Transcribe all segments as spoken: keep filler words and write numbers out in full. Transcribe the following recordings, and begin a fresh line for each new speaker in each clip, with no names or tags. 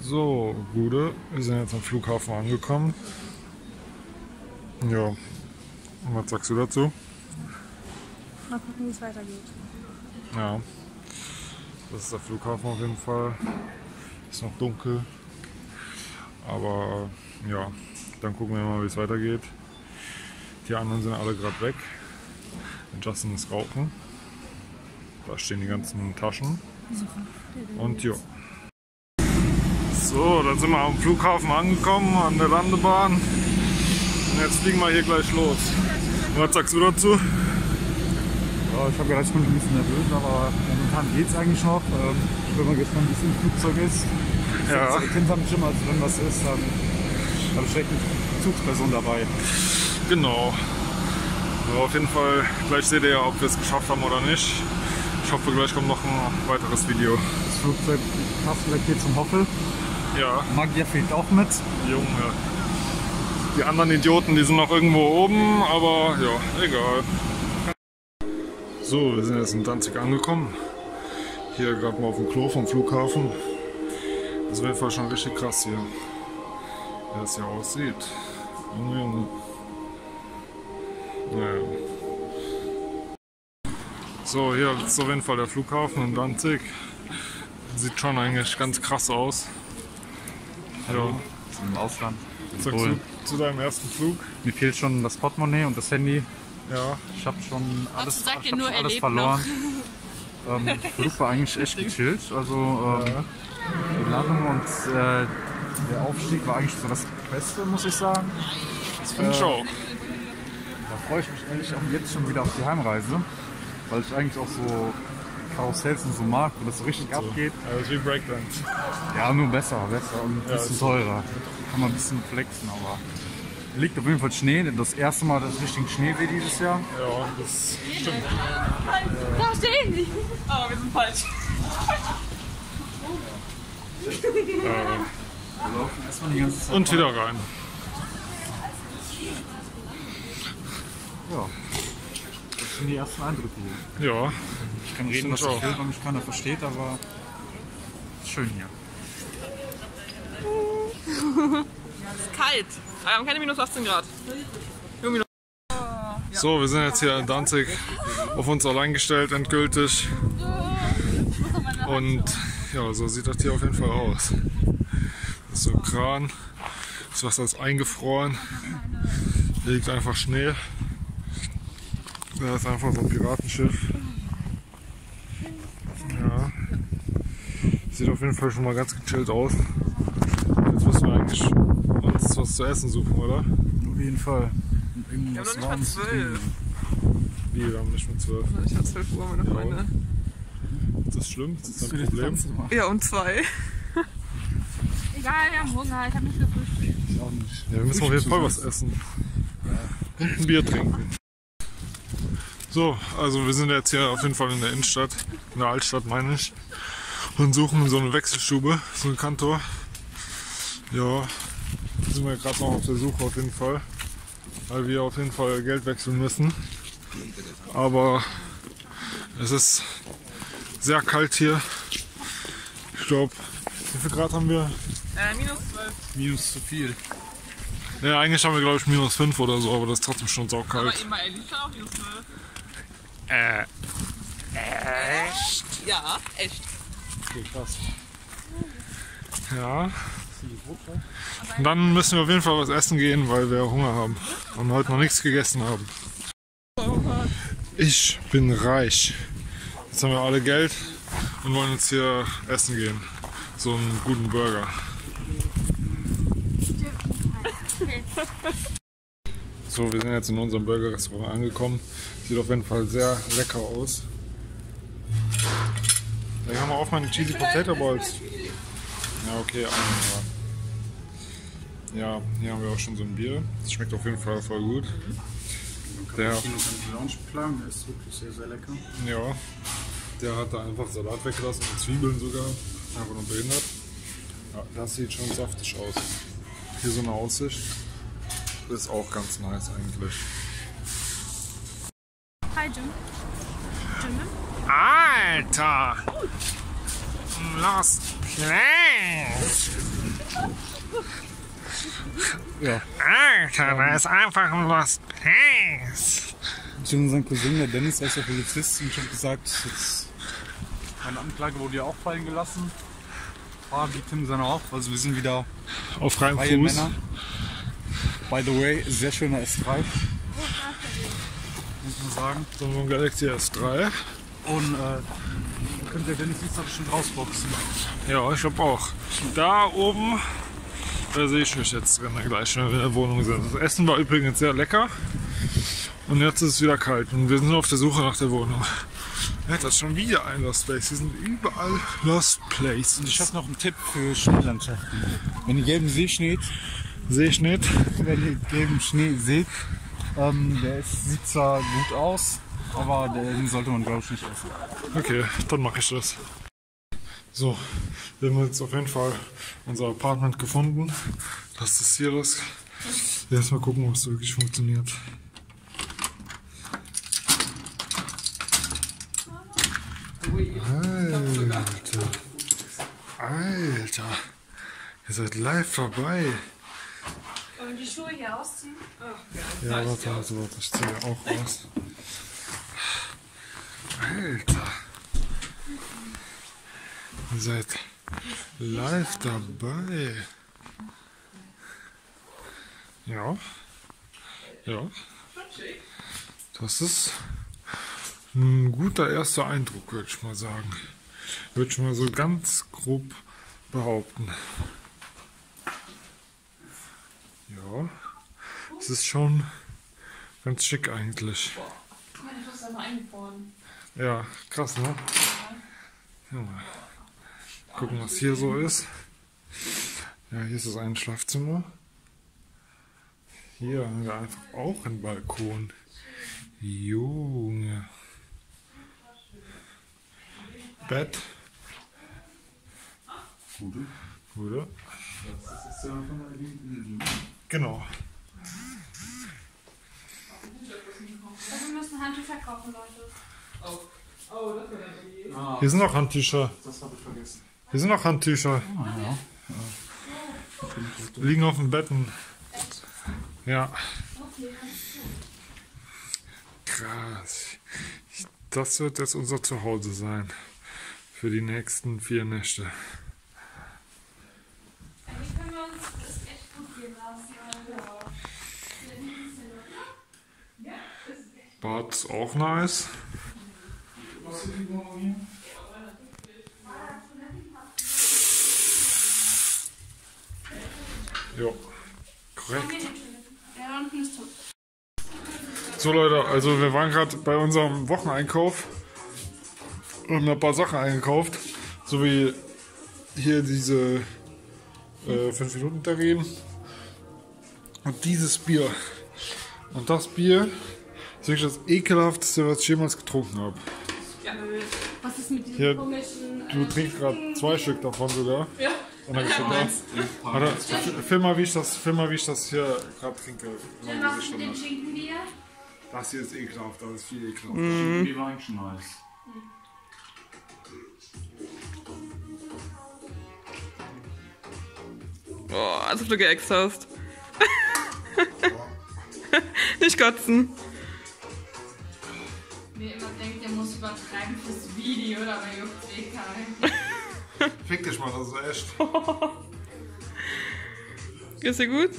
So, Gude, wir sind jetzt am Flughafen angekommen. Ja, und was sagst du dazu?
Mal gucken, wie es weitergeht.
Ja, das ist der Flughafen auf jeden Fall. Ist noch dunkel, aber ja, dann gucken wir mal, wie es weitergeht. Die anderen sind alle gerade weg. Justin ist rauchen. Da stehen die ganzen Taschen. Und ja. So, dann sind wir am Flughafen angekommen, an der Landebahn. Und jetzt fliegen wir hier gleich los. Was sagst du dazu?
Ja, ich habe gedacht, ich bin ein bisschen nervös, aber momentan geht es eigentlich noch. Ähm, wenn man gestern ein bisschen im Flugzeug ist,
Ja.
ich kenne es schon mal, wenn was ist, dann habe ich direkt eine Bezugsperson dabei.
Genau. So, auf jeden Fall, gleich seht ihr ja, ob wir es geschafft haben oder nicht. Ich hoffe, gleich kommt noch ein weiteres Video.
Das Flugzeug passt vielleicht hier zum Hoffel.
Ja,
Magier fehlt auch mit.
Junge. Die anderen Idioten, die sind noch irgendwo oben, aber ja, egal. So, wir sind jetzt in Danzig angekommen. Hier gerade mal auf dem Klo vom Flughafen. Das ist auf jeden Fall schon richtig krass hier, wie das hier aussieht. Junge, Junge. Ja. So, hier ist auf jeden Fall der Flughafen in Danzig. Sieht schon eigentlich ganz krass aus. Ja.
Im Ausland.
Sagst du zu deinem ersten Flug?
Mir fehlt schon das Portemonnaie und das Handy.
Ja.
Ich habe schon alles,
sagt
ich
ihr nur,
hab
er
alles
lebt
verloren. Ähm, der Flug war eigentlich echt gechillt. Also ähm,
Ja.
die Landung und äh, der Aufstieg war eigentlich so das Beste, muss ich sagen.
Das finde ich
Äh,
auch.
Da freue ich mich eigentlich auch jetzt schon wieder auf die Heimreise, weil ich eigentlich auch so Karussells und so mag, wo das so richtig abgeht.
Ja, das ist wie Breakdance.
Ja, nur besser, besser und ein
Ja,
bisschen
ist-
teurer. Kann man ein bisschen flexen, aber liegt auf jeden Fall Schnee. Das erste Mal, dass es richtigen Schnee weht dieses Jahr.
Ja, das stimmt.
Da stehen die! Aber wir sind falsch.
Wir laufen erstmal die ganze Zeit.
Und wieder rein.
Ja. Das sind die ersten Eindrücke hier.
Ja,
Ich kann reden, was
Stimmt
ich
auch.
will, weil mich keiner versteht, aber schön hier.
Kalt. Wir haben keine minus achtzehn Grad. Nur minus
so, wir sind jetzt hier in Danzig auf uns allein gestellt, endgültig. Und ja, so sieht das hier auf jeden Fall aus. Das ist so ein Kran, das Wasser ist eingefroren, hier liegt einfach Schnee. Da ist einfach so ein Piratenschiff. Ja, sieht auf jeden Fall schon mal ganz gechillt aus. Jetzt müssen wir eigentlich uns was zu essen suchen, oder?
Auf jeden Fall.
Wir haben noch nicht mal zwölf.
Wie, wir haben nicht mit zwölf.
Ich habe zwölf Uhr, meine Freunde.
Ist das schlimm? Ist das ein Problem?
Ja, um zwei.
Egal, wir haben Hunger, ich habe nicht gefrühstückt.
Ich auch nicht.
Ja, wir müssen auf jeden Fall was essen. Und ein Bier trinken. So, also wir sind jetzt hier auf jeden Fall in der Innenstadt, in der Altstadt meine ich, und suchen so eine Wechselstube, so ein Kantor. Ja, sind wir gerade noch auf der Suche auf jeden Fall, weil wir auf jeden Fall Geld wechseln müssen. Aber es ist sehr kalt hier. Ich glaube, wie viel Grad haben wir?
Äh, minus zwölf.
Minus zu viel.
Ja, eigentlich haben wir glaube ich minus fünf oder so, aber das ist trotzdem schon
Aber
saukalt.
immer Elisa auch minus zwölf.
Äh,
Ja, echt.
okay, krass. Ja. Und dann müssen wir auf jeden Fall was essen gehen, weil wir Hunger haben und heute noch nichts gegessen haben. Ich bin reich. Jetzt haben wir alle Geld und wollen jetzt hier essen gehen. So einen guten Burger. So, wir sind jetzt in unserem Burger-Restaurant angekommen. Sieht auf jeden Fall sehr lecker aus. Dann haben wir auch meine Cheesy Potato Balls. Ja, okay, einen, ja. Ja, hier haben wir auch schon so ein Bier. Das schmeckt auf jeden Fall voll gut. Der,
Loungeplan ist wirklich sehr, sehr lecker.
ja, der hat da einfach Salat weggelassen und Zwiebeln sogar. Einfach nur behindert. Ja, das sieht schon saftig aus. Hier so eine Aussicht. Das ist auch ganz nice eigentlich.
Hi, Jim. Jim?
Alter! Lost Place!
Ja.
Alter, da ist einfach ein Lost Place.
Ich und sein Cousin, der Dennis, der ist ja Polizist, und ich habe gesagt, jetzt meine Anklage wurde ja auch fallen gelassen. Fahrer wie Tim seine auch, also wir sind wieder
Auf freiem
freie
Fuß.
Männer. By the way, sehr schöner S drei. Muss man sagen.
So ein Galaxy S drei.
Und äh, könnt ihr Dennis jetzt bestimmt rausboxen.
Ja, ich glaube auch. Da oben, da sehe ich mich jetzt drin, gleich, wenn wir in der Wohnung sind. Das Essen war übrigens sehr lecker. Und jetzt ist es wieder kalt und wir sind auf der Suche nach der Wohnung. Ja, das ist schon wieder ein Lost Place. Hier sind überall Lost Places.
Und ich habe noch einen Tipp für Schneelandschaften. Wenn ihr gelben See schneet,
Sehe ich nicht.
wenn ihr gelben Schnee seht, ähm, der ist, sieht zwar gut aus, aber den sollte man, glaube ich, nicht essen.
Okay, dann mache ich das. So, wir haben jetzt auf jeden Fall unser Apartment gefunden. Das ist hier das. Jetzt mal gucken, ob es wirklich funktioniert. Alter. Alter. Ihr seid live dabei.
Und die Schuhe hier ausziehen?
Ja, warte, warte, warte. Ich ziehe auch raus. Alter. Ihr seid live dabei. Ja. Ja. Das ist ein guter erster Eindruck, würde ich mal sagen. Würde ich mal so ganz grob behaupten. Ja. Es ist schon ganz schick eigentlich.
Ich muss da mal eingefroren.
Ja, krass, ne? Ja. Gucken, was hier so ist. Ja, hier ist das ein Schlafzimmer. Hier haben wir einfach auch einen Balkon. Junge. Bett.
Gute.
Gute.
Das ist ja von der linken.
Genau.
Also wir müssen Handtücher kaufen, Leute.
Hier sind noch Handtücher.
Das habe ich vergessen.
Hier sind noch Handtücher.
Ah, ja.
Liegen auf dem Betten. Ja. Krass. Das wird jetzt unser Zuhause sein. Für die nächsten vier Nächte.
Eigentlich können wir uns das echt gut gehen lassen.
Bad ist auch nice. Ja, korrekt.
Ja, da unten ist tot.
So Leute, also wir waren gerade bei unserem Wocheneinkauf und haben ein paar Sachen eingekauft, so wie hier diese äh, fünf Minuten Terrinen und dieses Bier. Und das Bier ist wirklich das ekelhafteste, was ich jemals getrunken habe.
Was ist mit diesen
Hier,
komischen...
du trinkst gerade zwei Stück davon sogar.
Ja.
Und dann Warte, film mal, wie ich das, film mal, wie ich das hier gerade trinke.
Dann was mit dem Schinkenbier?
Das hier ist ekelhaft, das ist viel ekelhaft.
Die war eigentlich schon nice.
Oh, als ob du geäxt hast. Nicht kotzen.
Wer immer denkt, der muss übertreiben fürs Video, dabei juckt eh keinen.
Fick dich mal, das ist echt.
Geht's dir gut?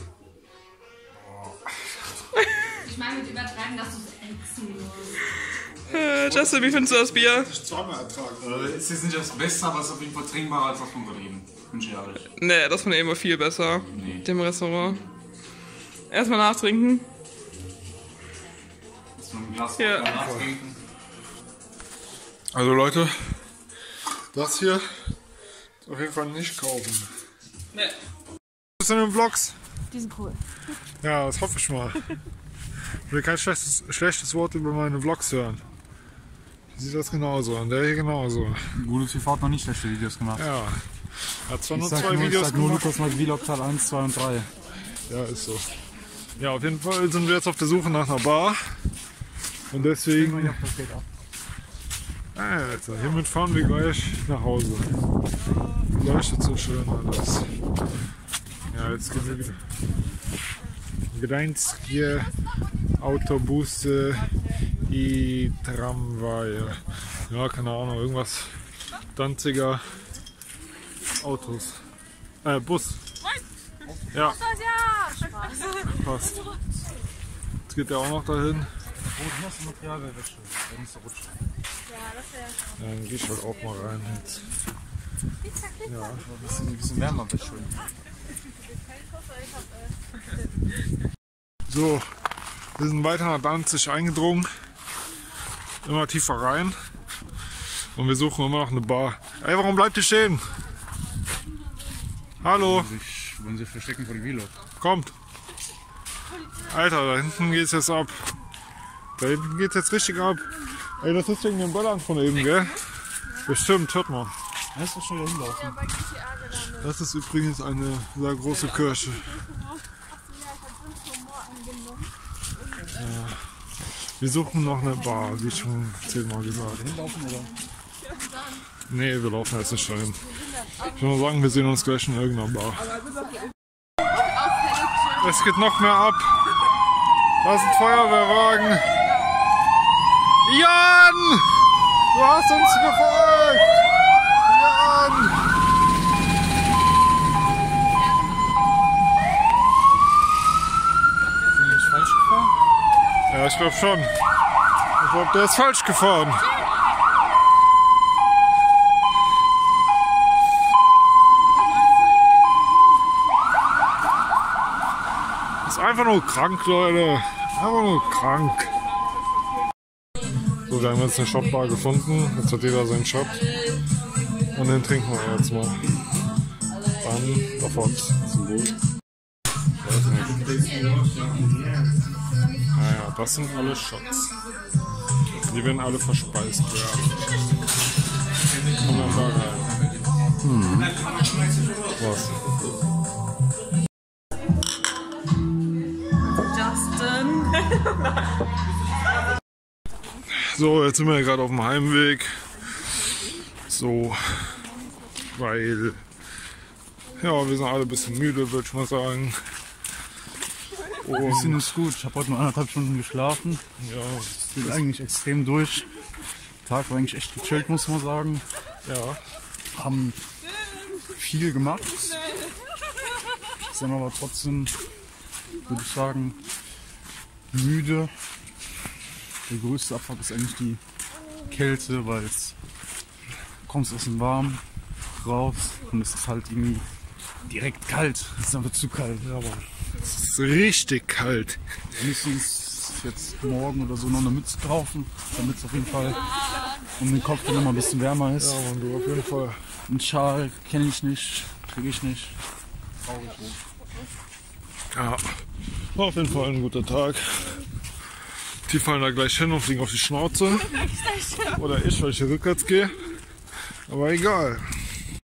Ich meine mit übertreiben, dass du es ächzen musst.
Äh, Justin, wie findest du das Bier?
Ich zweimal ertragen.
Äh, es ist nicht das Beste, aber es ist auf jeden Fall trinkbarer als das von Berlin. Bin ich ehrlich.
Nee, das von eben war viel besser.
Nee.
Dem Restaurant. Erstmal nachtrinken.
So ein Glas
Ja.
Wodka nachtrinken.
Also Leute, das hier auf jeden Fall nicht kaufen.
Nee.
Was sind denn Vlogs?
Die sind cool.
Ja, das hoffe ich mal. Ich will kein schlechtes, schlechtes Wort über meine Vlogs hören. Die sieht das genauso und der hier genauso.
Gute T V hat noch nicht schlechte Videos gemacht.
Ja. Hat zwar
Ich
nur
sag
zwei
nur, ich
Videos
sag nur
gemacht.
Lukas mal Vlog Teil eins, zwei und drei.
Ja, ist so. Ja, auf jeden Fall sind wir jetzt auf der Suche nach einer Bar. Und deswegen.
Das geht ab.
Alter, hiermit fahren wir gleich nach Hause. Leuchtet so schön alles. Ja, jetzt gehen wir wieder. Gdańskie Autobusy i Tramwaje. Ja, keine Ahnung, irgendwas. Danziger Autos. Äh, Bus. Ja. Passt. Jetzt geht der auch noch dahin.
Oh, du hast Material wäre schön, wenn es so rutscht.
Ja, dann geh ich halt auch mal rein jetzt. Ja.
Ein bisschen, ein bisschen wärmer wäre schön.
So, wir sind weiter nach Danzig eingedrungen. Immer tiefer rein. Und wir suchen immer noch eine Bar. Ey, warum bleibt ihr stehen? Hallo,
Wollen sich, wollen sich verstecken vor dem Velo.
kommt. Alter, da hinten geht's jetzt ab. Da hinten geht's jetzt richtig ab. Ey, das ist wegen dem Böllern von eben, gell? Bestimmt, hört mal.
Lass doch schon hinlaufen.
Das ist übrigens eine sehr große Kirche. Ja. Wir suchen noch eine Bar, wie schon zehnmal gesagt.
Hinlaufen oder?
Nee, wir laufen jetzt nicht dahin. Ich würde mal sagen, wir sehen uns gleich in irgendeiner Bar. Es geht noch mehr ab. Da ist ein Feuerwehrwagen. Jan! Du hast uns gefolgt! Jan!
Sind die nicht falsch gefahren?
Ja, ich glaube schon. Ich glaube, der ist falsch gefahren. Ist einfach nur krank, Leute. Einfach nur krank. So, wir haben jetzt eine Shotbar gefunden. Jetzt hat jeder seinen Shot. Und den trinken wir jetzt mal. Dann sofort zum Wohl. Naja, das sind alle Shots. Die werden alle verspeist werden. Und dann da rein. Hm. Was?
Justin.
So, jetzt sind wir gerade auf dem Heimweg. So, weil ja, wir sind alle ein bisschen müde, würde ich mal sagen.
Ein bisschen ist gut. Ich habe heute nur anderthalb Stunden geschlafen.
Ja,
Ich bin eigentlich extrem durch. Der Tag war eigentlich echt gechillt, muss man sagen.
ja,
Haben viel gemacht. Sind aber trotzdem, würde ich sagen, müde. Der größte Abfuck ist eigentlich die Kälte, weil es kommst aus dem Warm raus und es ist halt irgendwie direkt kalt. Es ist einfach zu kalt.
ja, aber es ist richtig kalt.
Wir müssen uns jetzt morgen oder so noch eine Mütze kaufen, damit es auf jeden Fall um den Kopf noch mal ein bisschen wärmer ist.
Ja, man, du auf jeden Fall.
Einen Schal kenne ich nicht, kriege ich nicht. Traurig.
Ja, war auf jeden Fall ein guter Tag. Die fallen da gleich hin und fliegen auf die Schnauze. Oder ich, weil ich hier rückwärts gehe. Aber egal.